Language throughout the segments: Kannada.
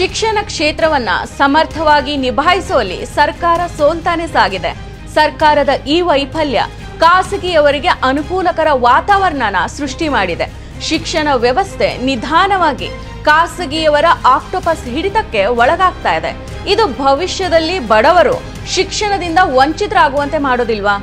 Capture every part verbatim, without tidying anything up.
ಶಿಕ್ಷಣ ಕ್ಷೇತ್ರವನ್ನ ಸಮರ್ಥವಾಗಿ ನಿಭಾಯಿಸುವಲ್ಲಿ ಸರ್ಕಾರ ಸೋಲ್ತಾನೆ ಸಾಗಿದೆ. ಸರ್ಕಾರದ ಈ ವೈಫಲ್ಯ ಖಾಸಗಿಯವರಿಗೆ ಅನುಕೂಲಕರ ವಾತಾವರಣನ ಸೃಷ್ಟಿ ಮಾಡಿದೆ. ಶಿಕ್ಷಣ ವ್ಯವಸ್ಥೆ ನಿಧಾನವಾಗಿ ಖಾಸಗಿಯವರ ಆಕ್ಟೋಪಸ್ ಹಿಡಿತಕ್ಕೆ ಒಳಗಾಗ್ತಾ ಇದೆ. ಇದು ಭವಿಷ್ಯದಲ್ಲಿ ಬಡವರು ಶಿಕ್ಷಣದಿಂದ ವಂಚಿತರಾಗುವಂತೆ ಮಾಡೋದಿಲ್ವಾ?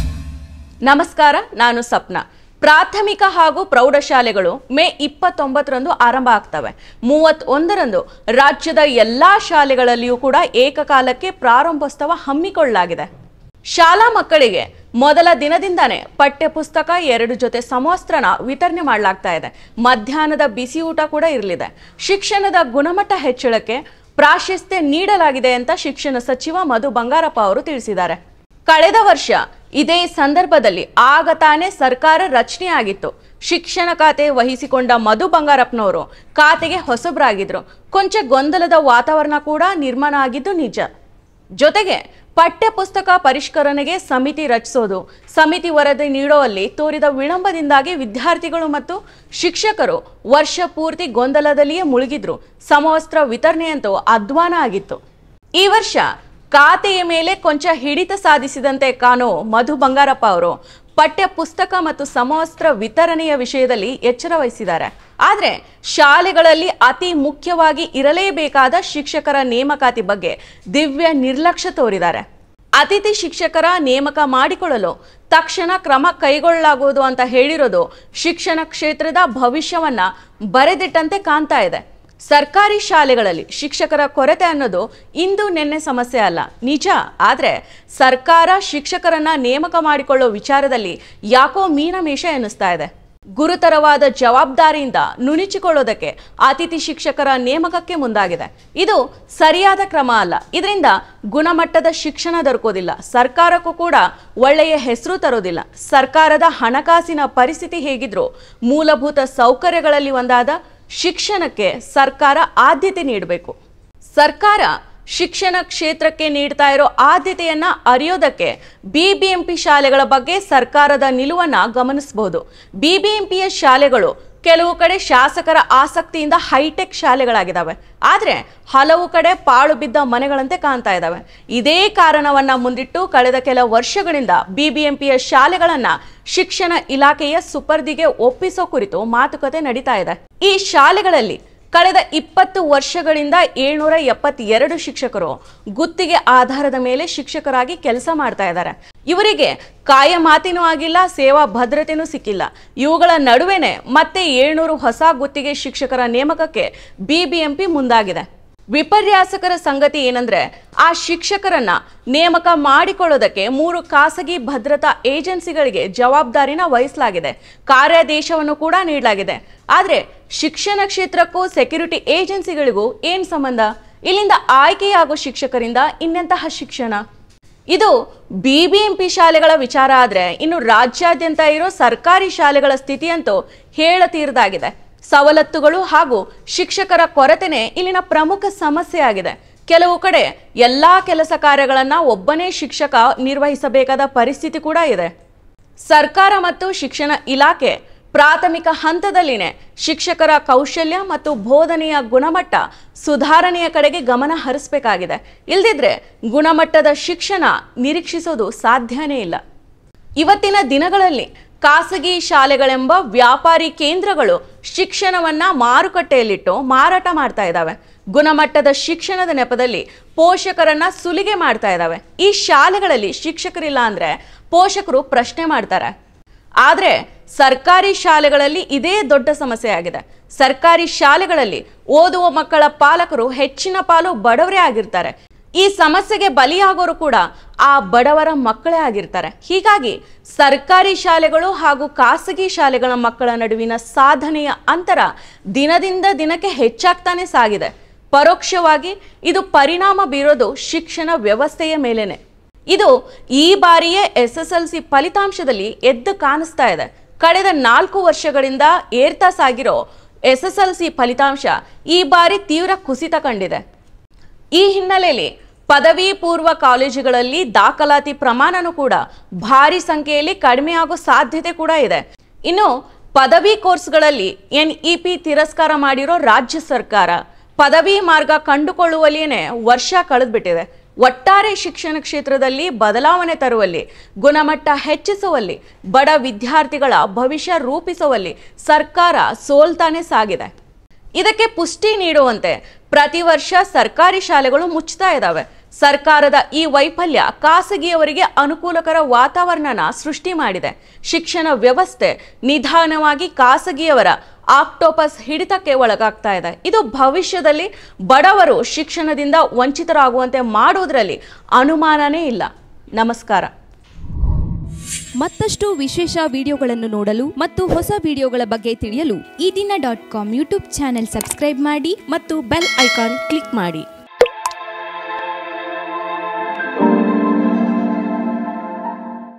ನಮಸ್ಕಾರ, ನಾನು ಸಪ್ನಾ. ಪ್ರಾಥಮಿಕ ಹಾಗೂ ಪ್ರೌಢಶಾಲೆಗಳು ಮೇ ಇಪ್ಪತ್ತೊಂಬತ್ತರಂದು ಆರಂಭ ಆಗ್ತವೆ. ಮೂವತ್ತೊಂದರಂದು ರಾಜ್ಯದ ಎಲ್ಲಾ ಶಾಲೆಗಳಲ್ಲಿಯೂ ಕೂಡ ಏಕಕಾಲಕ್ಕೆ ಪ್ರಾರಂಭೋತ್ಸವ ಹಮ್ಮಿಕೊಳ್ಳಲಾಗಿದೆ. ಶಾಲಾ ಮಕ್ಕಳಿಗೆ ಮೊದಲ ದಿನದಿಂದಾನೇ ಪಠ್ಯ ಪುಸ್ತಕ, ಎರಡು ಜೊತೆ ಸಮವಸ್ತ್ರನ ವಿತರಣೆ ಮಾಡಲಾಗ್ತಾ ಇದೆ. ಮಧ್ಯಾಹ್ನದ ಬಿಸಿ ಊಟ ಕೂಡ ಇರಲಿದೆ. ಶಿಕ್ಷಣದ ಗುಣಮಟ್ಟ ಹೆಚ್ಚಳಕ್ಕೆ ಪ್ರಾಶಸ್ತ್ಯ ನೀಡಲಾಗಿದೆ ಅಂತ ಶಿಕ್ಷಣ ಸಚಿವ ಮಧು ಬಂಗಾರಪ್ಪ ಅವರು ತಿಳಿಸಿದ್ದಾರೆ. ಕಳೆದ ವರ್ಷ ಇದೇ ಸಂದರ್ಭದಲ್ಲಿ ಆಗ ತಾನೇ ಸರ್ಕಾರ ರಚನೆ ಆಗಿತ್ತು. ಶಿಕ್ಷಣ ಖಾತೆ ವಹಿಸಿಕೊಂಡ ಮಧು ಬಂಗಾರಪ್ಪನವರು ಖಾತೆಗೆ ಹೊಸಬರಾಗಿದ್ರು. ಕೊಂಚ ಗೊಂದಲದ ವಾತಾವರಣ ಕೂಡ ನಿರ್ಮಾಣ ಆಗಿದ್ದು ನಿಜ. ಜೊತೆಗೆ ಪಠ್ಯ ಪುಸ್ತಕ ಪರಿಷ್ಕರಣೆಗೆ ಸಮಿತಿ ರಚಿಸೋದು, ಸಮಿತಿ ವರದಿ ನೀಡುವಲ್ಲಿ ತೋರಿದ ವಿಳಂಬದಿಂದಾಗಿ ವಿದ್ಯಾರ್ಥಿಗಳು ಮತ್ತು ಶಿಕ್ಷಕರು ವರ್ಷ ಪೂರ್ತಿ ಗೊಂದಲದಲ್ಲಿಯೇ ಮುಳುಗಿದ್ರು. ಸಮವಸ್ತ್ರ ವಿತರಣೆಯಂತೂ ಅಧ್ವಾನ ಆಗಿತ್ತು. ಈ ವರ್ಷ ಖಾತೆಯ ಮೇಲೆ ಕೊಂಚ ಹಿಡಿತ ಸಾಧಿಸಿದಂತೆ ಕಾಣೋ ಮಧು ಬಂಗಾರಪ್ಪ ಅವರು ಪಠ್ಯ ಪುಸ್ತಕ ಮತ್ತು ಸಮವಸ್ತ್ರ ವಿತರಣೆಯ ವಿಷಯದಲ್ಲಿ ಎಚ್ಚರ ವಹಿಸಿದ್ದಾರೆ. ಆದರೆ ಶಾಲೆಗಳಲ್ಲಿ ಅತಿ ಮುಖ್ಯವಾಗಿ ಇರಲೇಬೇಕಾದ ಶಿಕ್ಷಕರ ನೇಮಕಾತಿ ಬಗ್ಗೆ ದಿವ್ಯ ನಿರ್ಲಕ್ಷ್ಯ ತೋರಿದ್ದಾರೆ. ಅತಿಥಿ ಶಿಕ್ಷಕರ ನೇಮಕ ಮಾಡಿಕೊಳ್ಳಲು ತಕ್ಷಣ ಕ್ರಮ ಕೈಗೊಳ್ಳಲಾಗುವುದು ಅಂತ ಹೇಳಿರೋದು ಶಿಕ್ಷಣ ಕ್ಷೇತ್ರದ ಭವಿಷ್ಯವನ್ನ ಬರೆದಿಟ್ಟಂತೆ ಕಾಣ್ತಾ ಇದೆ. ಸರ್ಕಾರಿ ಶಾಲೆಗಳಲ್ಲಿ ಶಿಕ್ಷಕರ ಕೊರತೆ ಅನ್ನೋದು ಇಂದು ನಿನ್ನೆ ಸಮಸ್ಯೆ ಅಲ್ಲ, ನಿಜ. ಆದರೆ ಸರ್ಕಾರ ಶಿಕ್ಷಕರನ್ನ ನೇಮಕ ಮಾಡಿಕೊಳ್ಳೋ ವಿಚಾರದಲ್ಲಿ ಯಾಕೋ ಮೀನಮೇಷ ಎನ್ನಿಸ್ತಾ ಇದೆ. ಗುರುತರವಾದ ಜವಾಬ್ದಾರಿಯಿಂದ ನುಣುಚಿಕೊಳ್ಳೋದಕ್ಕೆ ಅತಿಥಿ ಶಿಕ್ಷಕರ ನೇಮಕಕ್ಕೆ ಮುಂದಾಗಿದೆ. ಇದು ಸರಿಯಾದ ಕ್ರಮ ಅಲ್ಲ. ಇದರಿಂದ ಗುಣಮಟ್ಟದ ಶಿಕ್ಷಣ ದೊರಕೋದಿಲ್ಲ, ಸರ್ಕಾರಕ್ಕೂ ಕೂಡ ಒಳ್ಳೆಯ ಹೆಸರು ತರೋದಿಲ್ಲ. ಸರ್ಕಾರದ ಹಣಕಾಸಿನ ಪರಿಸ್ಥಿತಿ ಹೇಗಿದ್ರೂ ಮೂಲಭೂತ ಸೌಕರ್ಯಗಳಲ್ಲಿ ಒಂದಾದ ಶಿಕ್ಷಣಕ್ಕೆ ಸರ್ಕಾರ ಆದ್ಯತೆ ನೀಡಬೇಕು. ಸರ್ಕಾರ ಶಿಕ್ಷಣ ಕ್ಷೇತ್ರಕ್ಕೆ ನೀಡ್ತಾ ಇರೋ ಆದ್ಯತೆಯನ್ನ ಅರಿಯೋದಕ್ಕೆ ಬಿಬಿಎಂಪಿ ಶಾಲೆಗಳ ಬಗ್ಗೆ ಸರ್ಕಾರದ ನಿಲುವನ್ನ ಗಮನಿಸಬಹುದು. ಬಿಬಿಎಂಪಿಯ ಶಾಲೆಗಳು ಕೆಲವು ಕಡೆ ಶಾಸಕರ ಆಸಕ್ತಿಯಿಂದ ಹೈಟೆಕ್ ಶಾಲೆಗಳಾಗಿದ್ದಾವೆ. ಆದರೆ ಹಲವು ಕಡೆ ಪಾಳು ಬಿದ್ದ ಮನೆಗಳಂತೆ ಕಾಣ್ತಾ ಇದ್ದಾವೆ. ಇದೇ ಕಾರಣವನ್ನ ಮುಂದಿಟ್ಟು ಕಳೆದ ಕೆಲ ವರ್ಷಗಳಿಂದ ಬಿಬಿಎಂಪಿಯ ಶಾಲೆಗಳನ್ನ ಶಿಕ್ಷಣ ಇಲಾಖೆಯ ಸುಪರ್ದಿಗೆ ಒಪ್ಪಿಸೋ ಕುರಿತು ಮಾತುಕತೆ ನಡೀತಾ ಇದೆ. ಈ ಶಾಲೆಗಳಲ್ಲಿ ಕಳೆದ ಇಪ್ಪತ್ತು ವರ್ಷಗಳಿಂದ ಏಳ್ನೂರ ಎಪ್ಪತ್ತೆರಡು ಶಿಕ್ಷಕರು ಗುತ್ತಿಗೆ ಆಧಾರದ ಮೇಲೆ ಶಿಕ್ಷಕರಾಗಿ ಕೆಲಸ ಮಾಡ್ತಾ ಇದ್ದಾರೆ. ಇವರಿಗೆ ಕಾಯ ಮಾತಿನೂ ಆಗಿಲ್ಲ, ಸೇವಾ ಭದ್ರತೆನೂ ಸಿಕ್ಕಿಲ್ಲ. ಇವುಗಳ ನಡುವೆನೆ ಮತ್ತೆ ಏಳ್ನೂರು ಹೊಸ ಗುತ್ತಿಗೆ ಶಿಕ್ಷಕರ ನೇಮಕಕ್ಕೆ ಬಿಬಿಎಂಪಿ ಮುಂದಾಗಿದೆ. ವಿಪರ್ಯಾಸಕರ ಸಂಗತಿ ಏನಂದ್ರೆ, ಆ ಶಿಕ್ಷಕರನ್ನ ನೇಮಕ ಮಾಡಿಕೊಳ್ಳೋದಕ್ಕೆ ಮೂರು ಖಾಸಗಿ ಭದ್ರತಾ ಏಜೆನ್ಸಿಗಳಿಗೆ ಜವಾಬ್ದಾರಿನ ವಹಿಸಲಾಗಿದೆ. ಕಾರ್ಯಾದೇಶವನ್ನು ಕೂಡ ನೀಡಲಾಗಿದೆ. ಆದರೆ ಶಿಕ್ಷಣ ಕ್ಷೇತ್ರಕ್ಕೂ ಸೆಕ್ಯೂರಿಟಿ ಏಜೆನ್ಸಿಗಳಿಗೂ ಏನ್ ಸಂಬಂಧ? ಇಲ್ಲಿಂದ ಆಯ್ಕೆಯಾಗೋ ಶಿಕ್ಷಕರಿಂದ ಇನ್ನೆಂತಹ ಶಿಕ್ಷಣ? ಇದು ಬಿಬಿಎಂಪಿ ಶಾಲೆಗಳ ವಿಚಾರ ಆದ್ರೆ, ಇನ್ನು ರಾಜ್ಯಾದ್ಯಂತ ಇರೋ ಸರ್ಕಾರಿ ಶಾಲೆಗಳ ಸ್ಥಿತಿಯಂತೂ ಹೇಳತೀರದಾಗಿದೆ. ಸವಲತ್ತುಗಳು ಹಾಗೂ ಶಿಕ್ಷಕರ ಕೊರತೆನೇ ಇಲ್ಲಿನ ಪ್ರಮುಖ ಸಮಸ್ಯೆ ಆಗಿದೆ. ಕೆಲವು ಕಡೆ ಎಲ್ಲಾ ಕೆಲಸ ಕಾರ್ಯಗಳನ್ನ ಒಬ್ಬನೇ ಶಿಕ್ಷಕ ನಿರ್ವಹಿಸಬೇಕಾದ ಪರಿಸ್ಥಿತಿ ಕೂಡ ಇದೆ. ಸರ್ಕಾರ ಮತ್ತು ಶಿಕ್ಷಣ ಇಲಾಖೆ ಪ್ರಾಥಮಿಕ ಹಂತದಲ್ಲಿನೇ ಶಿಕ್ಷಕರ ಕೌಶಲ್ಯ ಮತ್ತು ಬೋಧನೆಯ ಗುಣಮಟ್ಟ ಸುಧಾರಣೆಯ ಕಡೆಗೆ ಗಮನ ಹರಿಸಬೇಕಾಗಿದೆ. ಇಲ್ದಿದ್ರೆ ಗುಣಮಟ್ಟದ ಶಿಕ್ಷಣ ನಿರೀಕ್ಷಿಸೋದು ಸಾಧ್ಯನೇ ಇಲ್ಲ. ಇವತ್ತಿನ ದಿನಗಳಲ್ಲಿ ಖಾಸಗಿ ಶಾಲೆಗಳೆಂಬ ವ್ಯಾಪಾರಿ ಕೇಂದ್ರಗಳು ಶಿಕ್ಷಣವನ್ನ ಮಾರುಕಟ್ಟೆಯಲ್ಲಿಟ್ಟು ಮಾರಾಟ ಮಾಡ್ತಾ ಇದ್ದಾವೆ. ಗುಣಮಟ್ಟದ ಶಿಕ್ಷಣದ ನೆಪದಲ್ಲಿ ಪೋಷಕರನ್ನ ಸುಲಿಗೆ ಮಾಡ್ತಾ ಇದ್ದಾವೆ. ಈ ಶಾಲೆಗಳಲ್ಲಿ ಶಿಕ್ಷಕರಿಲ್ಲ ಅಂದ್ರೆ ಪೋಷಕರು ಪ್ರಶ್ನೆ ಮಾಡ್ತಾರೆ. ಆದ್ರೆ ಸರ್ಕಾರಿ ಶಾಲೆಗಳಲ್ಲಿ ಇದೇ ದೊಡ್ಡ ಸಮಸ್ಯೆ ಆಗಿದೆ. ಸರ್ಕಾರಿ ಶಾಲೆಗಳಲ್ಲಿ ಓದುವ ಮಕ್ಕಳ ಪಾಲಕರು ಹೆಚ್ಚಿನ ಪಾಲು ಬಡವರೇ ಆಗಿರ್ತಾರೆ. ಈ ಸಮಸ್ಯೆಗೆ ಬಲಿಯಾಗೋರು ಕೂಡ ಆ ಬಡವರ ಮಕ್ಕಳೇ ಆಗಿರ್ತಾರೆ. ಹೀಗಾಗಿ ಸರ್ಕಾರಿ ಶಾಲೆಗಳು ಹಾಗೂ ಖಾಸಗಿ ಶಾಲೆಗಳ ಮಕ್ಕಳ ನಡುವಿನ ಸಾಧನೆಯ ಅಂತರ ದಿನದಿಂದ ದಿನಕ್ಕೆ ಹೆಚ್ಚಾಗ್ತಾನೆ ಸಾಗಿದೆ. ಪರೋಕ್ಷವಾಗಿ ಇದು ಪರಿಣಾಮ ಬೀರೋದು ಶಿಕ್ಷಣ ವ್ಯವಸ್ಥೆಯ ಮೇಲೇನೆ. ಇದು ಈ ಬಾರಿಯೇ ಎಸ್ ಎಸ್ ಎಲ್ ಸಿ ಫಲಿತಾಂಶದಲ್ಲಿ ಎದ್ದು ಕಾಣಿಸ್ತಾ ಇದೆ. ಕಳೆದ ನಾಲ್ಕು ವರ್ಷಗಳಿಂದ ಏರ್ತಾ ಸಾಗಿರೋ ಎಸ್ ಎಸ್ ಎಲ್ ಸಿ ಫಲಿತಾಂಶ ಈ ಬಾರಿ ತೀವ್ರ ಕುಸಿತ ಕಂಡಿದೆ. ಈ ಹಿನ್ನೆಲೆಯಲ್ಲಿ ಪದವಿ ಪೂರ್ವ ಕಾಲೇಜುಗಳಲ್ಲಿ ದಾಖಲಾತಿ ಪ್ರಮಾಣನೂ ಕೂಡ ಭಾರಿ ಸಂಖ್ಯೆಯಲ್ಲಿ ಕಡಿಮೆಯಾಗೋ ಸಾಧ್ಯತೆ ಕೂಡ ಇದೆ. ಇನ್ನು ಪದವಿ ಕೋರ್ಸ್ಗಳಲ್ಲಿ ಎನ್ ಇ ಪಿ ತಿರಸ್ಕಾರ ಮಾಡಿರೋ ರಾಜ್ಯ ಸರ್ಕಾರ ಪದವಿ ಮಾರ್ಗ ಕಂಡುಕೊಳ್ಳುವಲ್ಲಿಯೇ ವರ್ಷ ಕಳೆದ್ಬಿಟ್ಟಿದೆ. ಒಟ್ಟಾರೆ ಶಿಕ್ಷಣ ಕ್ಷೇತ್ರದಲ್ಲಿ ಬದಲಾವಣೆ ತರುವಲ್ಲಿ, ಗುಣಮಟ್ಟ ಹೆಚ್ಚಿಸುವಲ್ಲಿ, ಬಡ ವಿದ್ಯಾರ್ಥಿಗಳ ಭವಿಷ್ಯ ರೂಪಿಸುವಲ್ಲಿ ಸರ್ಕಾರ ಸೋಲ್ತಾನೆ ಸಾಗಿದೆ. ಇದಕ್ಕೆ ಪುಷ್ಟಿ ನೀಡುವಂತೆ ಪ್ರತಿ ವರ್ಷ ಸರ್ಕಾರಿ ಶಾಲೆಗಳು ಮುಚ್ಚುತ್ತಾ ಇದ್ದಾವೆ. ಸರ್ಕಾರದ ಈ ವೈಫಲ್ಯ ಖಾಸಗಿಯವರಿಗೆ ಅನುಕೂಲಕರ ವಾತಾವರಣನ ಸೃಷ್ಟಿ ಮಾಡಿದೆ. ಶಿಕ್ಷಣ ವ್ಯವಸ್ಥೆ ನಿಧಾನವಾಗಿ ಖಾಸಗಿಯವರ ಆಕ್ಟೋಪಸ್ ಹಿಡಿತಕ್ಕೆ ಒಳಗಾಗ್ತಾ ಇದೆ. ಇದು ಭವಿಷ್ಯದಲ್ಲಿ ಬಡವರು ಶಿಕ್ಷಣದಿಂದ ವಂಚಿತರಾಗುವಂತೆ ಮಾಡುವುದರಲ್ಲಿ ಅನುಮಾನನೇ ಇಲ್ಲ. ನಮಸ್ಕಾರ. ಮತ್ತಷ್ಟು ವಿಶೇಷ ವಿಡಿಯೋಗಳನ್ನು ನೋಡಲು ಮತ್ತು ಹೊಸ ವಿಡಿಯೋಗಳ ಬಗ್ಗೆ ತಿಳಿಯಲು Ee Dina dot com YouTube channel subscribe ಮಾಡಿ ಮತ್ತು ಬೆಲ್ ಐಕಾನ್ ಕ್ಲಿಕ್ ಮಾಡಿ.